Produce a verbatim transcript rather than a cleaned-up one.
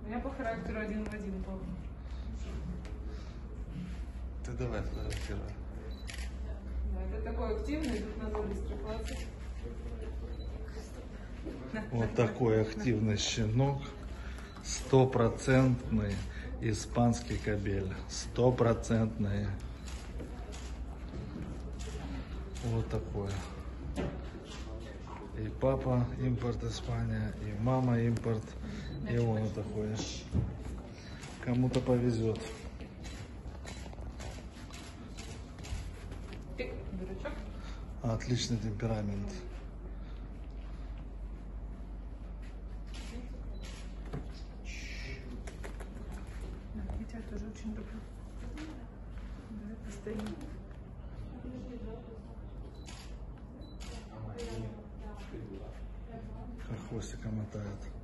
У меня по характеру один в один, папа. Ты давай фотографируй. Да, это такой активный, тут надо быстро клацать. Вот такой активный щенок. Стопроцентный испанский кобель. Стопроцентный. Вот такой. И папа импорт Испания, и мама импорт. И он вот такой. Кому-то повезет. Ты, дурачок. Отличный темперамент. Я тебя тоже очень люблю. Давай постоим. Как хвостиком мотает.